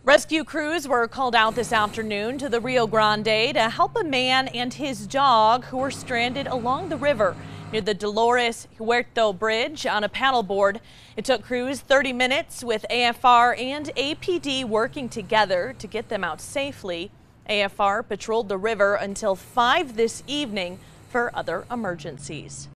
Rescue crews were called out this afternoon to the Rio Grande to help a man and his dog who were stranded along the river near the Dolores Huerto Bridge on a paddleboard. It took crews 30 minutes with AFR and APD working together to get them out safely. AFR patrolled the river until 5 this evening for other emergencies.